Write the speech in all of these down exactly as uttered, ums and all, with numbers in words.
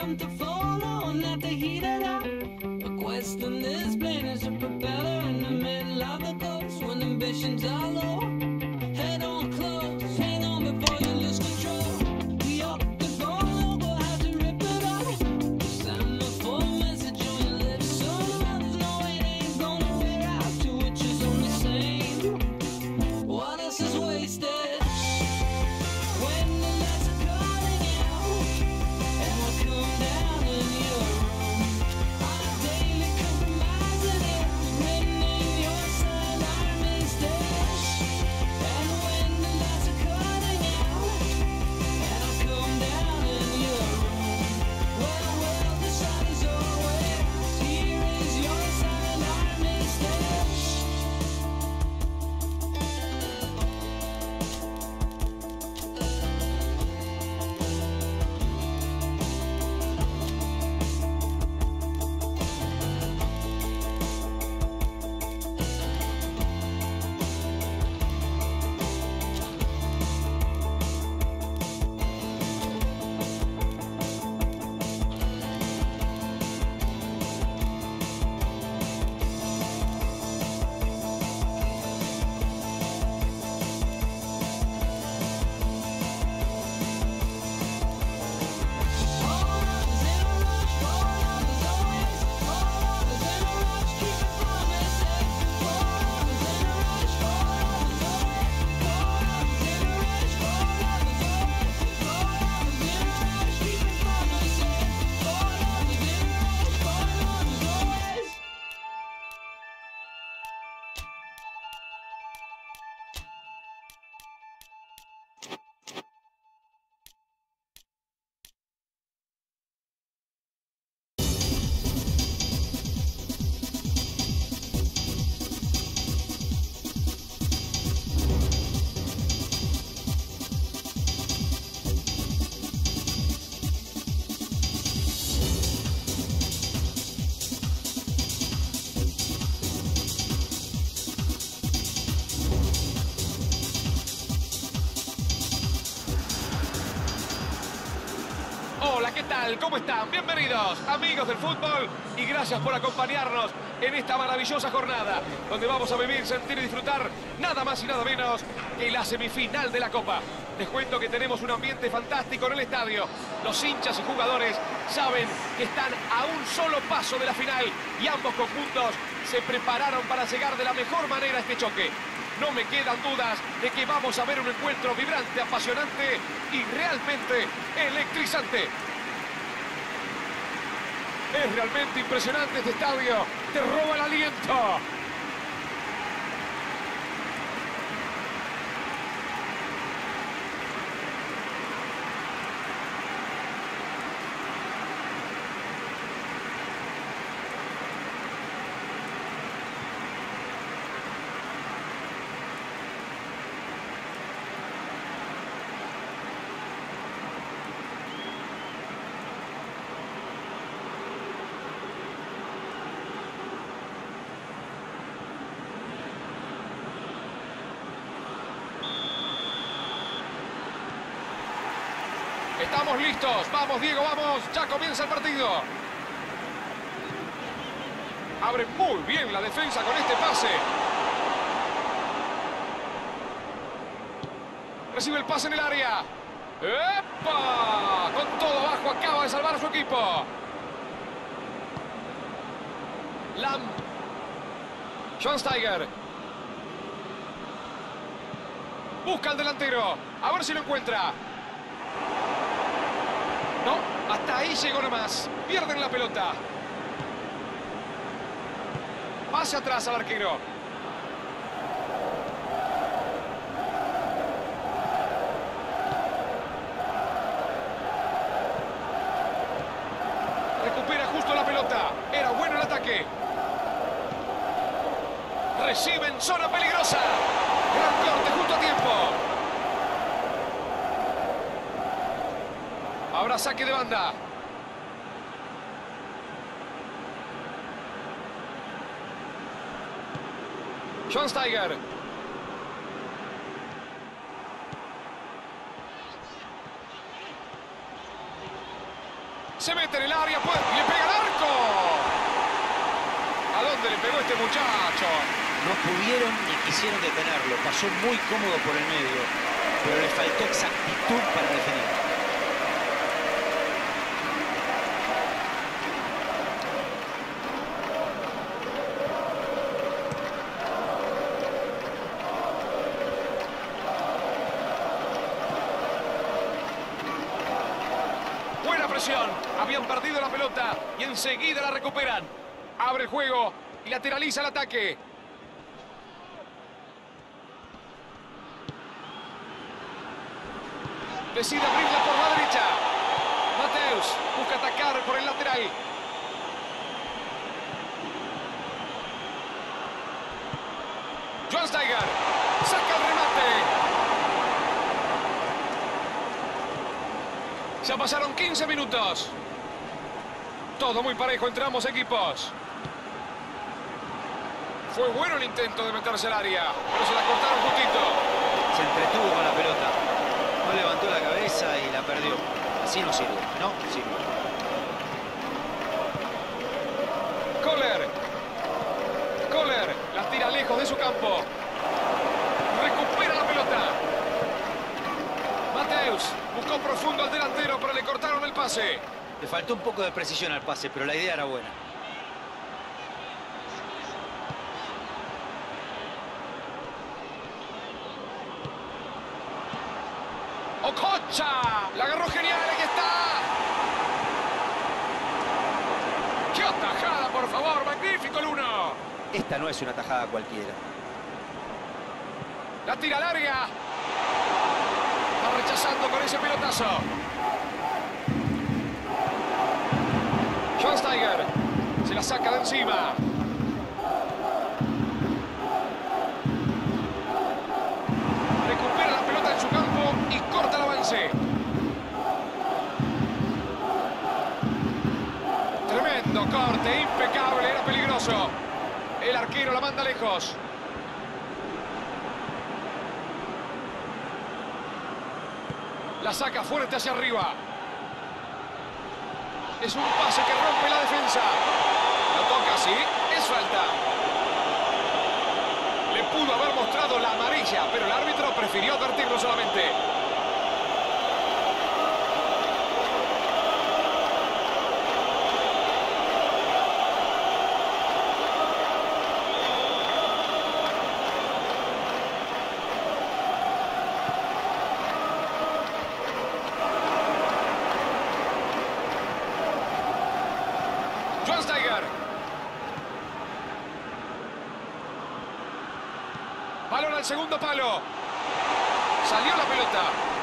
time to follow, not to heat it up. A question this plane is a propeller in the middle of the coast when ambitions are low. Head on close, hang on before you lose control. We up the ball, go have to rip it up. Send a full message on your lips, so others know it ain't gonna wear out. Two witches on the same. What else is wasted? When the lights are cutting out, and I come down in your room on a daily compromising it, written in your side our mistakes. And when the lights are cutting out, and I come down in your room, well, well, the sun is always here is your side our mistakes. Hola, ¿qué tal? ¿Cómo están? Bienvenidos, amigos del fútbol, y gracias por acompañarnos en esta maravillosa jornada, donde vamos a vivir, sentir y disfrutar nada más y nada menos que la semifinal de la Copa. Les cuento que tenemos un ambiente fantástico en el estadio. Los hinchas y jugadores saben que están a un solo paso de la final y ambos conjuntos se prepararon para llegar de la mejor manera a este choque. No me quedan dudas de que vamos a ver un encuentro vibrante, apasionante y realmente electrizante. Es realmente impresionante este estadio. Te roba el aliento. Estamos listos. Vamos, Diego, vamos. Ya comienza el partido. Abre muy bien la defensa con este pase. Recibe el pase en el área. ¡Epa! Con todo abajo acaba de salvar a su equipo. Lam. Schweinsteiger. Busca al delantero. A ver si lo encuentra. No, hasta ahí llegó nomás. Pierden la pelota. Pase atrás al arquero. Recupera justo la pelota. Era bueno el ataque. Recibe en zona peligrosa. Gran corte justo a tiempo. Ahora saque de banda. Schweinsteiger. Se mete en el área, puede, y le pega al arco. ¿A dónde le pegó este muchacho? No pudieron ni quisieron detenerlo. Pasó muy cómodo por el medio, pero le faltó exactitud para definir. Buena presión. Habían perdido la pelota y enseguida la recuperan. Abre el juego y lateraliza el ataque. Decide abrirla por la derecha. Mateus busca atacar por el lateral. Schweinsteiger saca el remate. Ya pasaron quince minutos. Todo muy parejo entre ambos equipos. Fue bueno el intento de meterse al área, pero se la cortaron justito. Se entretuvo con la pelota. No levantó la cabeza y la perdió. Así no sirve, no sirve. Kohler. Kohler la tira lejos de su campo. Recupera la pelota. Mateus buscó profundo al delantero, pero le cortaron el pase. Le faltó un poco de precisión al pase, pero la idea era buena. Okocha, la agarró genial, aquí está. ¡Qué atajada, por favor! ¡Magnífico el uno! Esta no es una tajada cualquiera. La tira al área. Va rechazando con ese pelotazo. Schweinsteiger se la saca de encima. Recupera la pelota en su campo y corta el avance. Tremendo corte, impecable, era peligroso. El arquero la manda lejos. La saca fuerte hacia arriba. Es un pase que rompe la defensa. Lo toca así, es falta. Le pudo haber mostrado la amarilla, pero el árbitro prefirió advertirlo solamente. Schweinsteiger. Balón al segundo palo. Salió la pelota.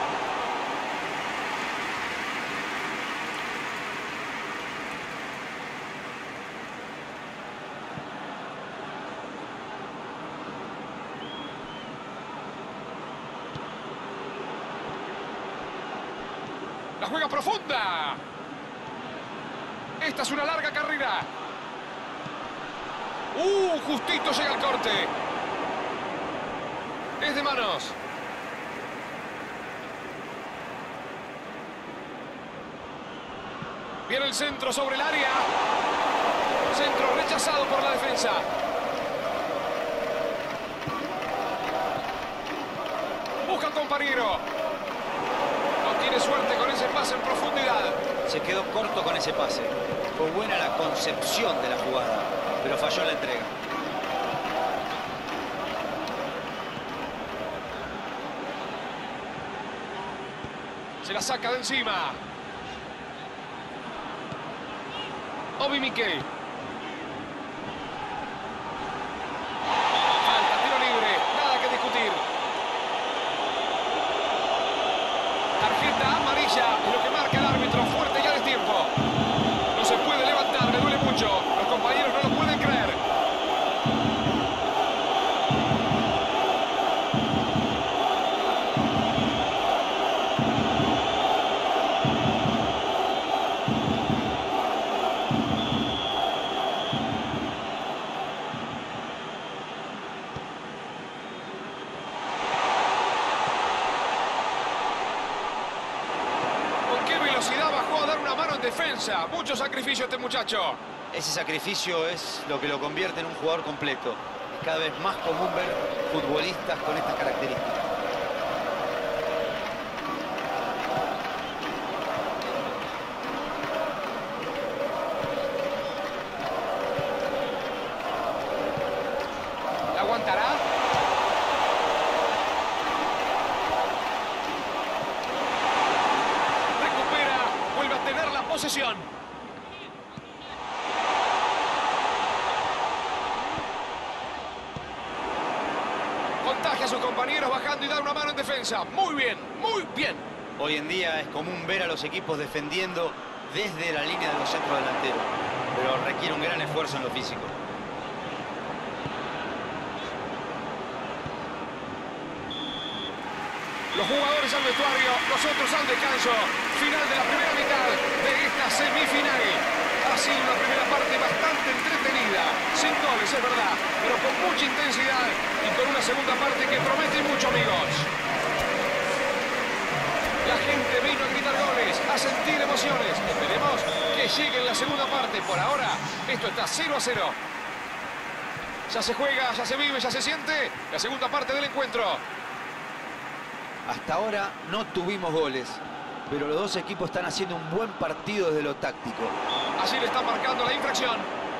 La juega profunda. Esta es una larga carrera. Uh, justito llega el corte. Es de manos. Viene el centro sobre el área. Centro rechazado por la defensa. Busca al compañero. No tiene suerte con ese pase en profundidad. Se quedó corto con ese pase. Fue buena la concepción de la jugada, pero falló en la entrega. Se la saca de encima. Obi Mikel. Falta, tiro libre. Nada que discutir. Tarjeta amarilla es lo que marca el árbitro. Fuerte ya de tiempo. No se puede levantar, le duele mucho. Los compañeros no lo pueden creer. en defensa. Mucho sacrificio este muchacho. Ese sacrificio es lo que lo convierte en un jugador completo. Es cada vez más común ver futbolistas con estas características. ¿La aguantará? Recupera, vuelve a tener la posesión. Contagia a sus compañeros bajando y da una mano en defensa. Muy bien, muy bien. Hoy en día es común ver a los equipos defendiendo desde la línea de los centros delanteros, pero requiere un gran esfuerzo en lo físico. Los jugadores al vestuario, nosotros al descanso. Final de la primera mitad de esta semifinal. Ha sido una primera parte bastante entretenida, sin goles, es verdad, pero con mucha intensidad y con una segunda parte que promete mucho, amigos. La gente vino a gritar goles, a sentir emociones. Esperemos que llegue en la segunda parte. Por ahora, esto está cero a cero. Ya se juega, ya se vive, ya se siente la segunda parte del encuentro. Hasta ahora no tuvimos goles, pero los dos equipos están haciendo un buen partido desde lo táctico. Así le están marcando la infracción.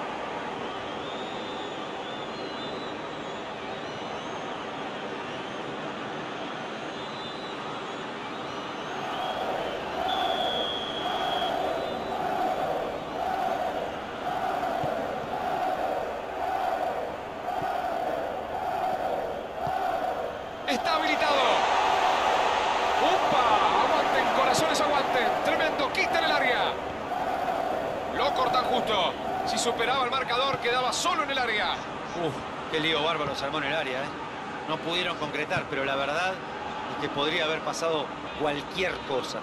Está habilitado. ¡Upa! Aguanten, corazones, aguanten. Tremendo, quita en el área. Lo cortan justo. Si superaba el marcador, quedaba solo en el área. Uf, qué lío bárbaro se armó en el área, ¿eh? No pudieron concretar, pero la verdad es que podría haber pasado cualquier cosa.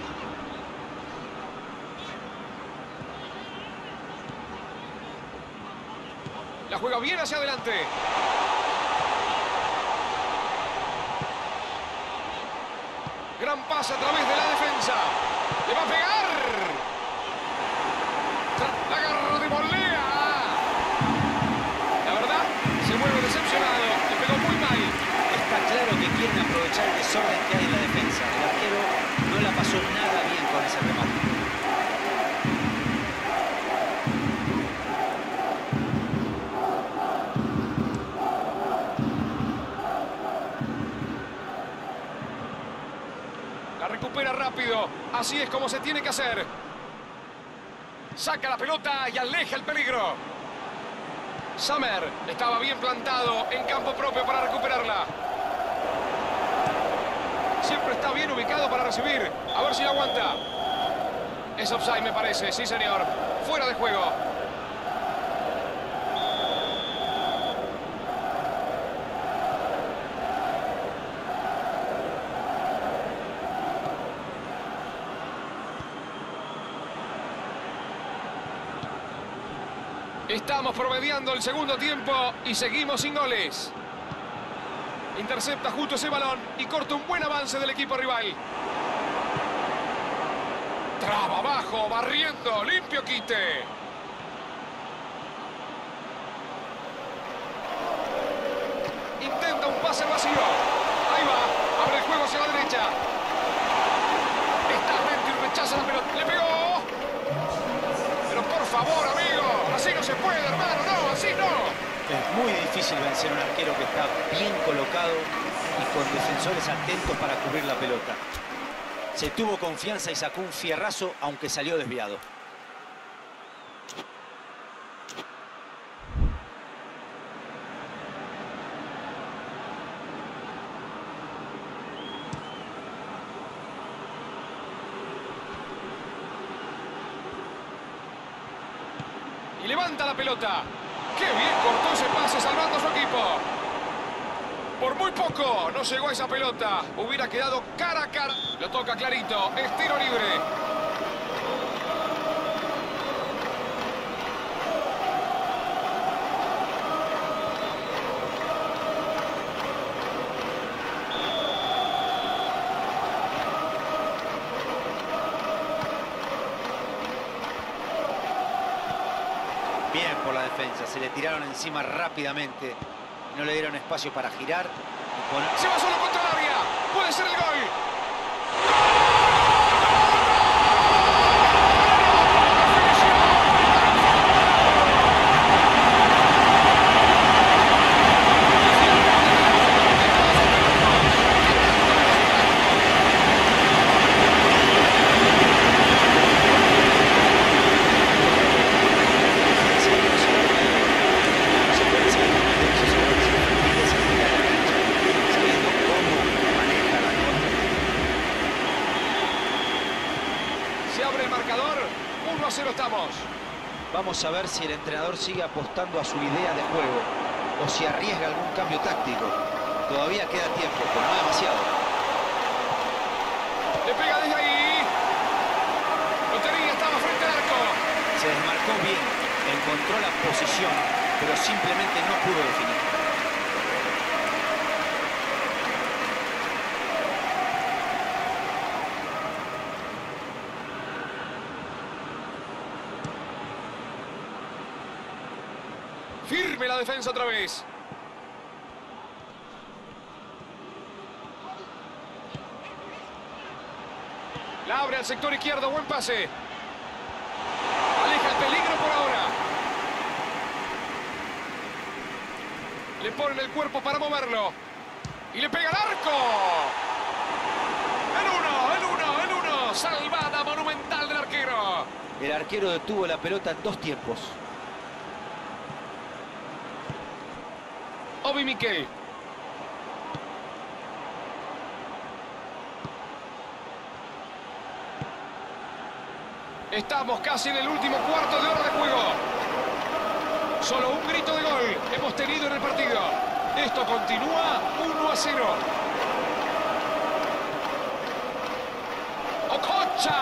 La juega bien hacia adelante. Gran pase a través de la defensa. Le va a pegar. La agarra de volea. La verdad, se vuelve decepcionado. Le pegó muy mal. Está claro que quieren aprovechar el desorden que hay en la defensa. El arquero no la pasó nada bien con ese remate. La recupera rápido. Así es como se tiene que hacer. Saca la pelota y aleja el peligro. Summer estaba bien plantado en campo propio para recuperarla. Siempre está bien ubicado para recibir. A ver si la aguanta. Es offside, me parece. Sí, señor. Fuera de juego. Estamos promediando el segundo tiempo y seguimos sin goles. Intercepta justo ese balón y corta un buen avance del equipo rival. Traba abajo, barriendo, limpio quite. Intenta un pase vacío. Ahí va, abre el juego hacia la derecha. Está atento y rechaza la pelota. ¡Le pegó! Pero por favor, amigo, así no se puede, hermano, no, así no. Es muy difícil vencer a un arquero que está bien colocado y con defensores atentos para cubrir la pelota. Se tuvo confianza y sacó un fierrazo, aunque salió desviado. Y levanta la pelota. ¡Qué bien cortó ese pase salvando a su equipo! Por muy poco no llegó a esa pelota. Hubiera quedado cara a cara. Lo toca clarito. Es tiro libre. por la defensa. Se le tiraron encima rápidamente. No le dieron espacio para girar. Y poner... Se va solo contra el área. Puede ser el gol. uno a cero estamos. Vamos a ver si el entrenador sigue apostando a su idea de juego o si arriesga algún cambio táctico. Todavía queda tiempo, pero no demasiado. Le pega desde ahí. Lotería estaba frente al arco. Se desmarcó bien, encontró la posición, pero simplemente no pudo definir. Firme la defensa otra vez. La abre al sector izquierdo. Buen pase. Aleja el peligro por ahora. Le ponen el cuerpo para moverlo. Y le pega al arco. El uno, el uno, el uno. Salvada monumental del arquero. El arquero detuvo la pelota en dos tiempos. Obi Mikel. Estamos casi en el último cuarto de hora de juego. Solo un grito de gol hemos tenido en el partido. Esto continúa uno a cero. Okocha.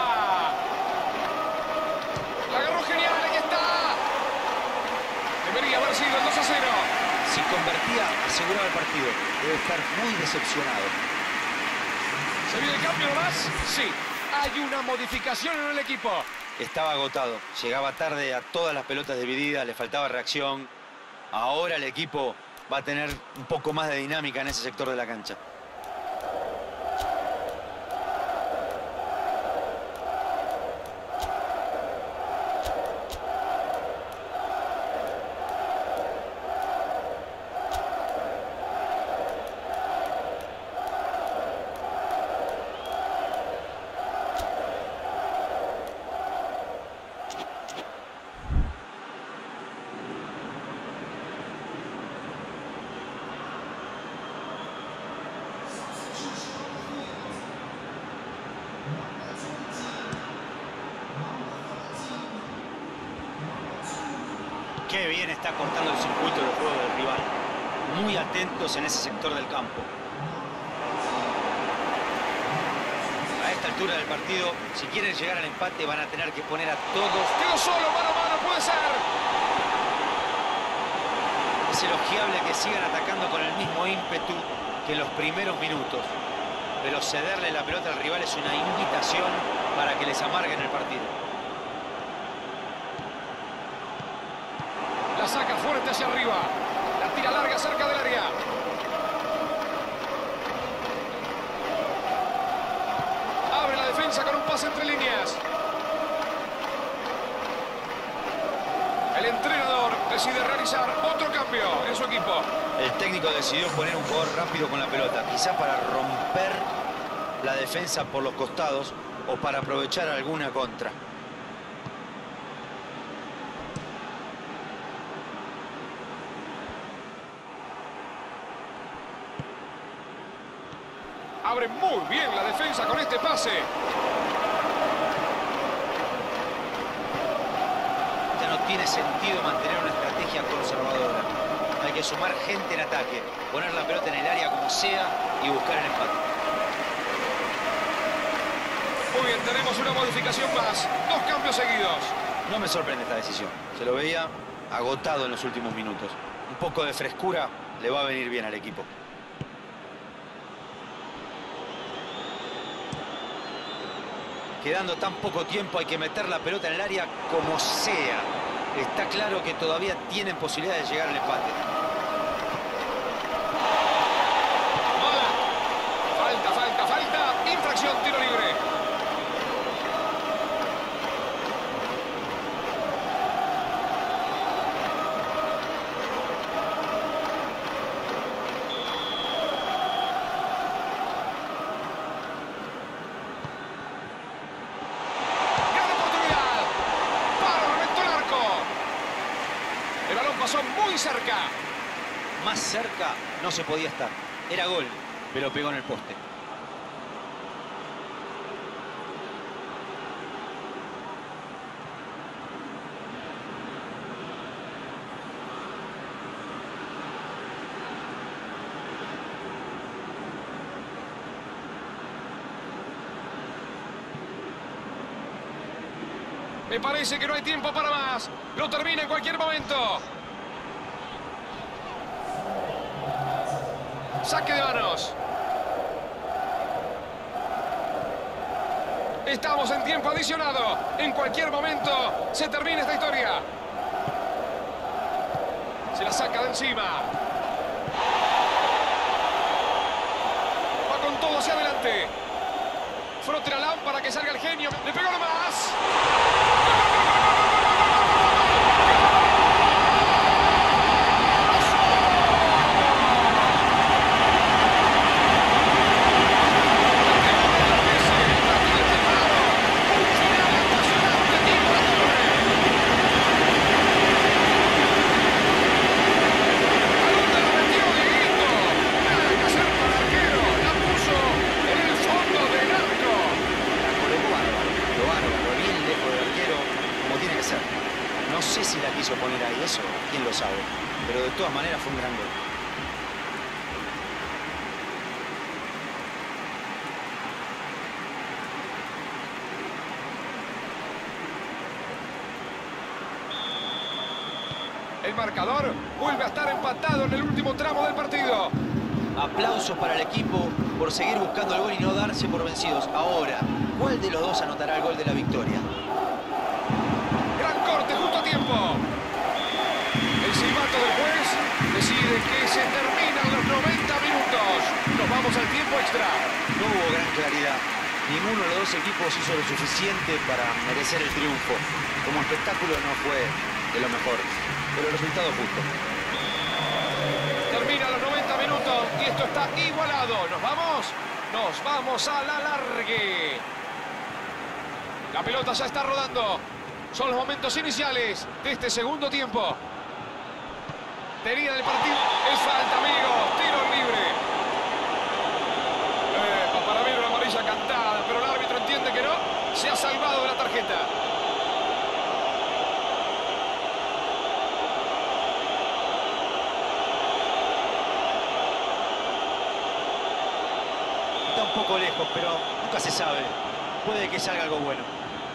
La agarró genial, aquí está. Debería haber sido el dos a cero. Si convertía, aseguraba el partido. Debe estar muy decepcionado. ¿Se viene el cambio nomás? Sí. Hay una modificación en el equipo. Estaba agotado. Llegaba tarde a todas las pelotas divididas. Le faltaba reacción. Ahora el equipo va a tener un poco más de dinámica en ese sector de la cancha. Qué bien está cortando el circuito de juego del rival. Muy atentos en ese sector del campo. A esta altura del partido, si quieren llegar al empate, van a tener que poner a todos... Quedó solo, mano a mano, puede ser. Es elogiable que sigan atacando con el mismo ímpetu que en los primeros minutos. Pero cederle la pelota al rival es una invitación para que les amarguen el partido. La saca fuerte hacia arriba. La tira larga cerca del área. Abre la defensa con un pase entre líneas. El entrenador decide realizar otro cambio en su equipo. El técnico decidió poner un jugador rápido con la pelota, quizá para romper la defensa por los costados o para aprovechar alguna contra. Abre muy bien la defensa con este pase. Ya no tiene sentido mantener una estrategia conservadora. Hay que sumar gente en ataque, poner la pelota en el área como sea y buscar el empate. Muy bien, tenemos una modificación más. Dos cambios seguidos. No me sorprende esta decisión. Se lo veía agotado en los últimos minutos. Un poco de frescura le va a venir bien al equipo. Quedando tan poco tiempo, hay que meter la pelota en el área como sea. Está claro que todavía tienen posibilidad de llegar al empate. Mala. Falta, falta, falta. Infracción, tiro libre. Pasó muy cerca. Más cerca no se podía estar. Era gol, pero pegó en el poste. Me parece que no hay tiempo para más. Lo termina en cualquier momento. Saque de manos. Estamos en tiempo adicionado. En cualquier momento se termina esta historia. Se la saca de encima. Va con todo hacia adelante. Frote la lámpara, que salga el genio. Le pegó nomás. No sé si la quiso poner ahí, eso quién lo sabe, pero de todas maneras fue un gran gol. El marcador vuelve a estar empatado en el último tramo del partido. Aplausos para el equipo por seguir buscando el gol y no darse por vencidos. Ahora, ¿cuál de los dos anotará el gol de la victoria? Gran corte justo a tiempo. El silbato del juez decide que se terminan los noventa minutos. Nos vamos al tiempo extra. No hubo gran claridad. Ninguno de los dos equipos hizo lo suficiente para merecer el triunfo. Como espectáculo no fue de lo mejor, pero el resultado justo. Termina los noventa minutos y esto está igualado. ¿Nos vamos? Nos vamos a la largue. La pelota ya está rodando. Son los momentos iniciales de este segundo tiempo. Tenía del partido. Es falta, amigos. Tiro libre. Eh, para mí una amarilla cantada, pero el árbitro entiende que no. Se ha salvado de la tarjeta. Está un poco lejos, pero nunca se sabe. Puede que salga algo bueno.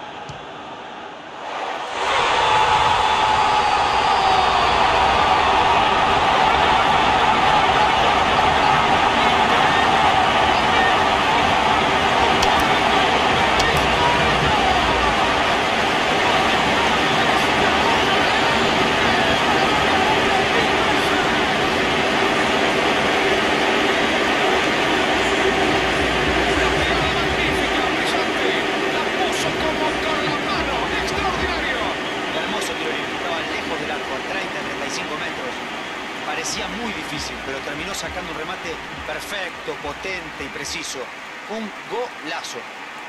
Parecía muy difícil, pero terminó sacando un remate perfecto, potente y preciso. Un golazo.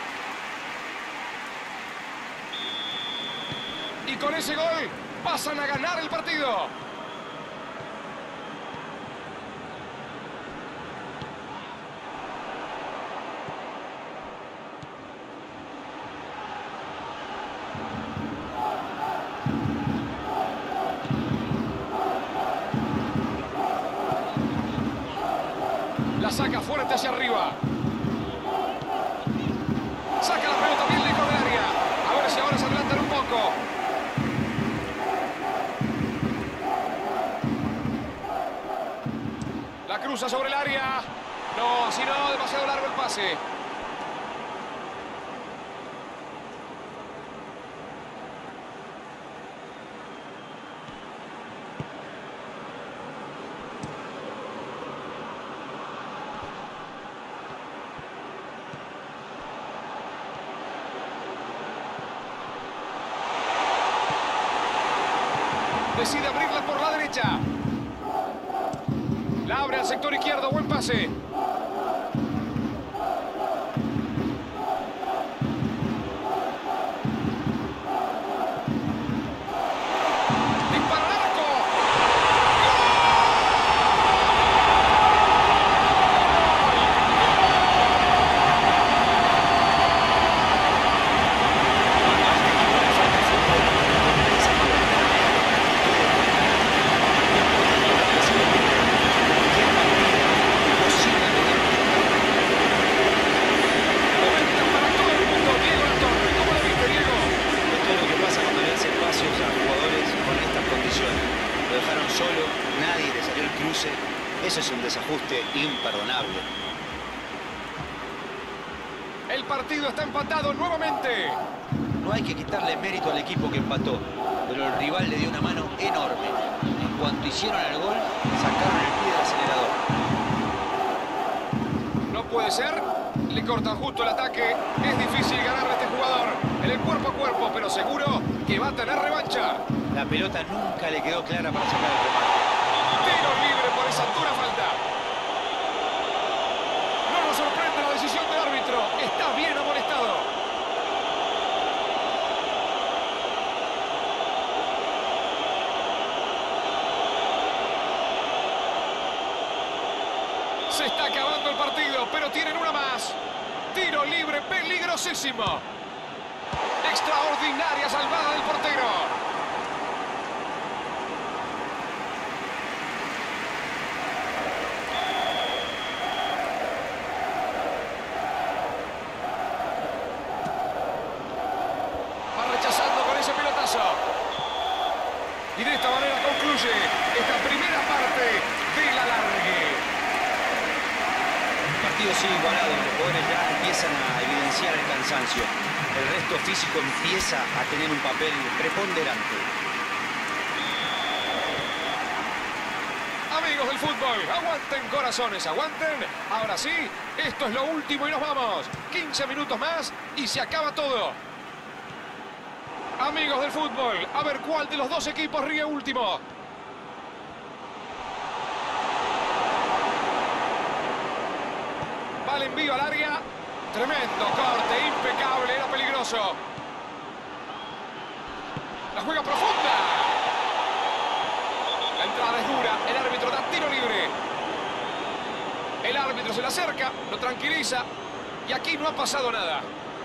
Y con ese gol pasan a ganar el partido. La saca fuerte hacia arriba. Saca la pelota bien lejos del área. A ver si ahora se adelantan un poco. La cruza sobre el área. No, así no, demasiado largo el pase. Decide abrirla por la derecha. La abre al sector izquierdo. Buen pase. Eso es un desajuste imperdonable. El partido está empatado nuevamente. No hay que quitarle mérito al equipo que empató, pero el rival le dio una mano enorme. En cuanto hicieron el gol, sacaron el pie del acelerador. No puede ser. Le cortan justo el ataque. Es difícil ganarle a este jugador en el cuerpo a cuerpo, pero seguro que va a tener revancha. La pelota nunca le quedó clara para sacar el remate. Tiro libre por esa dura falta. No nos sorprende la decisión del árbitro. Está bien amonestado. Se está acabando el partido, pero tienen una más. Tiro libre peligrosísimo. Extraordinaria salvada del portero. Y de esta manera concluye esta primera parte del alargue. El partido sigue igualado, los jugadores ya empiezan a evidenciar el cansancio. El resto físico empieza a tener un papel preponderante. Amigos del fútbol, aguanten corazones, aguanten. Ahora sí, esto es lo último y nos vamos. quince minutos más y se acaba todo. Amigos del fútbol, a ver cuál de los dos equipos ríe último. Va el envío al área. Tremendo corte, impecable, era peligroso. La juega profunda. La entrada es dura, el árbitro da tiro libre. El árbitro se le acerca, lo tranquiliza y aquí no ha pasado nada.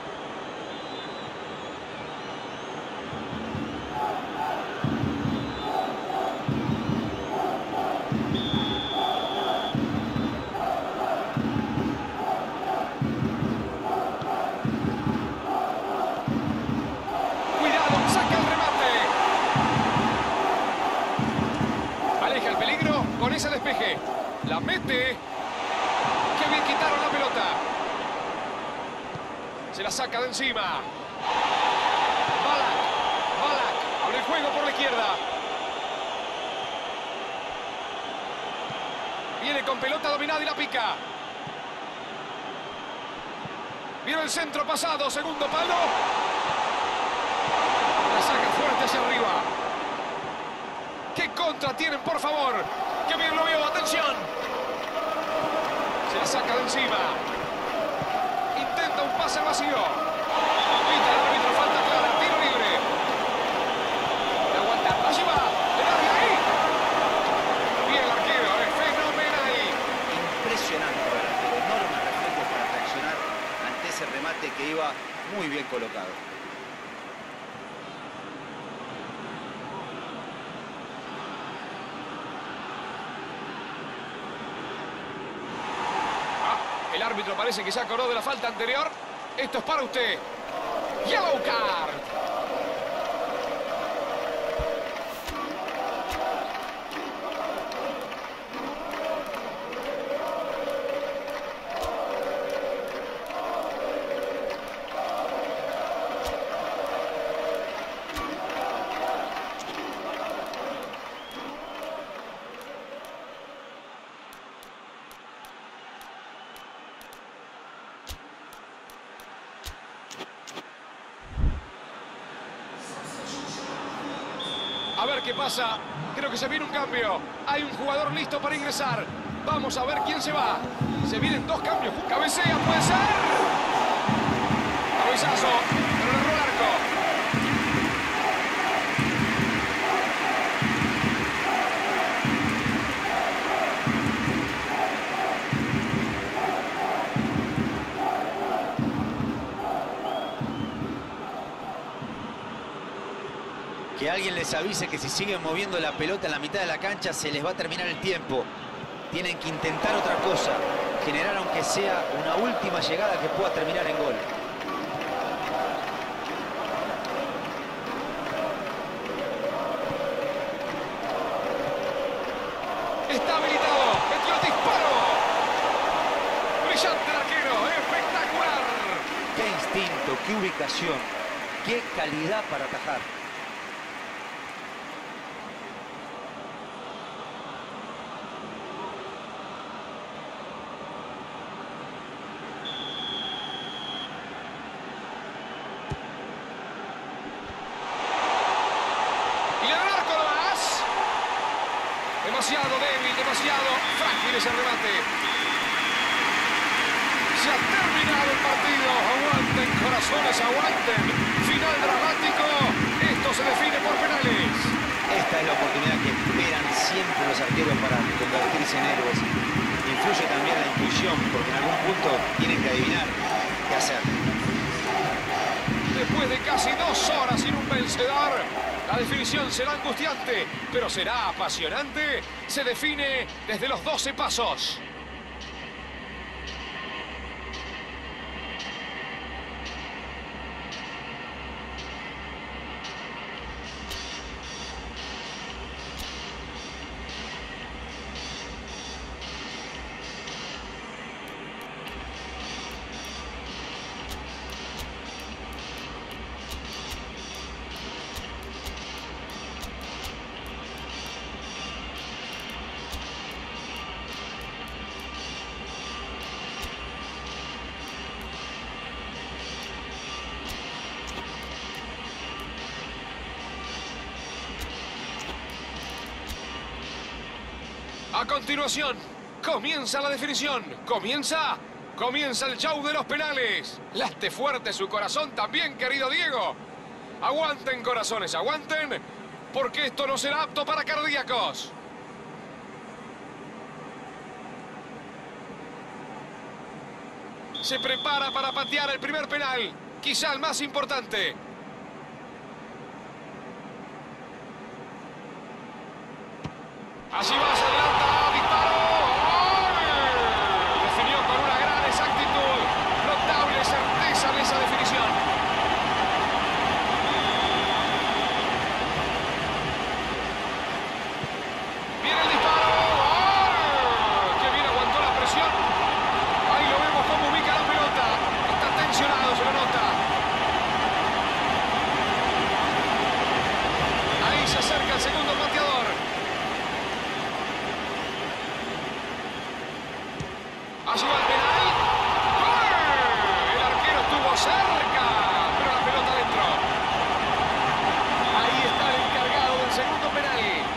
Ese despeje, la mete. Qué bien quitaron la pelota. Se la saca de encima. Ballack, Ballack, abre el juego por la izquierda. Viene con pelota dominada y la pica. Vino el centro pasado, segundo palo. La saca fuerte hacia arriba. ¿Qué contra tienen, por favor? ¡Qué bien lo vio! ¡Atención! Se la saca de encima. Intenta un pase vacío. Pita el árbitro, falta clara, tiro libre. Le aguanta, allí va. Le da de ahí. Bien el arquero, es fenomenal. Impresionante, el enorme reflejo para reaccionar ante ese remate que iba muy bien colocado. El árbitro parece que se acordó de la falta anterior. Esto es para usted. Yellow card. qué pasa. Creo que se viene un cambio. Hay un jugador listo para ingresar. Vamos a ver quién se va. Se vienen dos cambios. Cabecea, puede ser. Cabezazo, pero le erró el arco. Que alguien les avise que si siguen moviendo la pelota en la mitad de la cancha se les va a terminar el tiempo. Tienen que intentar otra cosa, generar aunque sea una última llegada que pueda terminar en gol. Está habilitado, metió el disparo. Brillante el arquero, espectacular. Qué instinto, qué ubicación, qué calidad para atajar. Demasiado débil, demasiado frágil ese remate. Se ha terminado el partido. Aguanten, corazones, aguanten. Final dramático. Esto se define por penales. Esta es la oportunidad que esperan siempre los arqueros para convertirse en héroes. Influye también la intuición, porque en algún punto tienen que adivinar qué hacer. Después de casi dos horas sin un vencedor, la definición será angustiante, pero será apasionante. Se define desde los doce pasos. A continuación, comienza la definición. Comienza, comienza el show de los penales. Late fuerte su corazón también, querido Diego. Aguanten, corazones, aguanten, porque esto no será apto para cardíacos. Se prepara para patear el primer penal, quizá el más importante. Así va, se adelanta, disparo. ¡Gol! Definió con una gran exactitud. Notable certeza en esa definición. Viene el disparo. ¡Gol! ¡Qué bien aguantó la presión! Ahí lo vemos cómo ubica la pelota. Está tensionado, se lo nota. Ahí se acerca el segundo pateador. Allí va el penal. ¡Gol! El arquero estuvo cerca, pero la pelota adentro. Ahí está el encargado del segundo penal.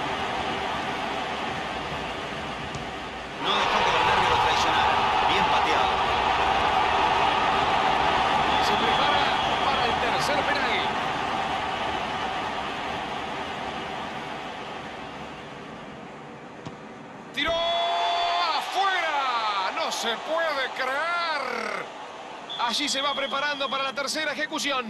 No dejó que los nervios lo traicionaran. Bien pateado. Se prepara para el tercer penal. Tiró. ¡No se puede creer! Allí se va preparando para la tercera ejecución.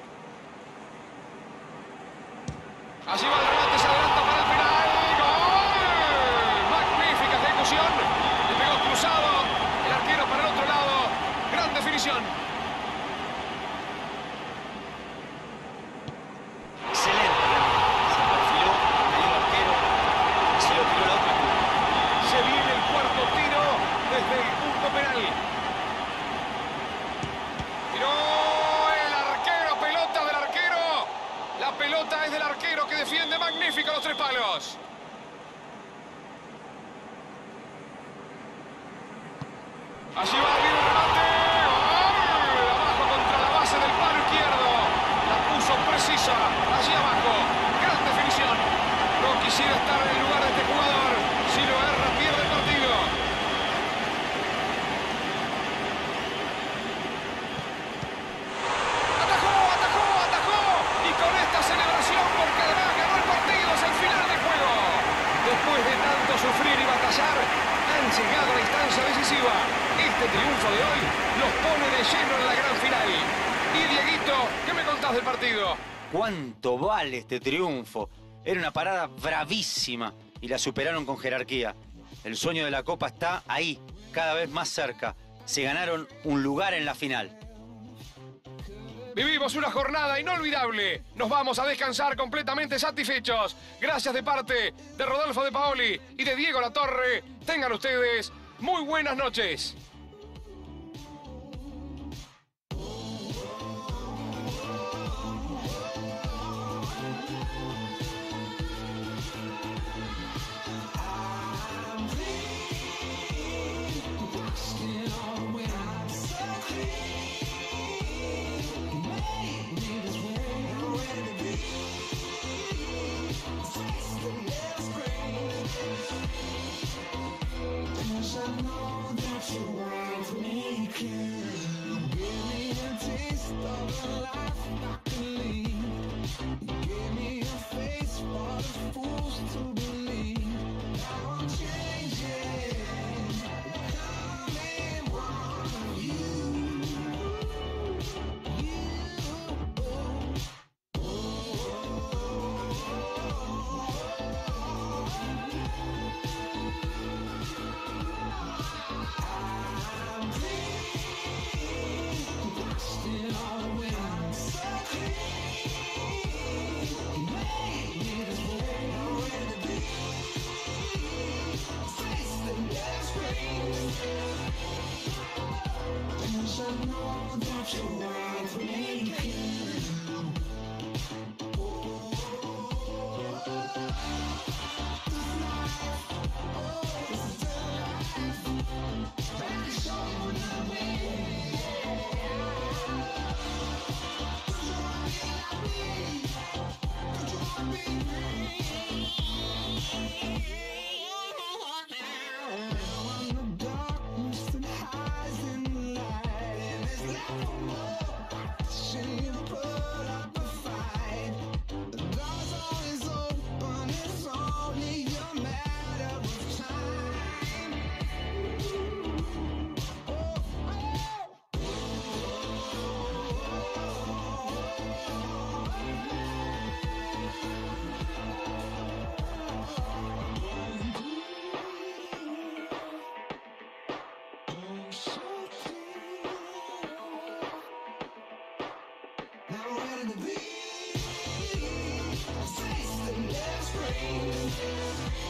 Allí va el remate, se adelanta para el final. ¡Gol! Magnífica ejecución. Le pegó cruzado. El arquero para el otro lado. Gran definición. Excelente. Se perfiló, cayó el arquero y se lo tiró a la otra punta. Se viene el cuarto tiro desde el punto penal. Tiró el arquero, pelota del arquero. La pelota es del arquero que defiende magnífico los tres palos. Allí va, viene el remate. ¡Gol! Abajo contra la base del palo izquierdo. La puso precisa. Allí abajo. Gran definición. arrasar, han llegado a la instancia decisiva. Este triunfo de hoy los pone de lleno en la gran final. Y Dieguito, ¿qué me contás del partido? ¿Cuánto vale este triunfo? Era una parada bravísima y la superaron con jerarquía. El sueño de la Copa está ahí, cada vez más cerca. Se ganaron un lugar en la final. Vivimos una jornada inolvidable. Nos vamos a descansar completamente satisfechos. Gracias de parte de Rodolfo de Paoli y de Diego Latorre. Tengan ustedes muy buenas noches. Tasting their screams.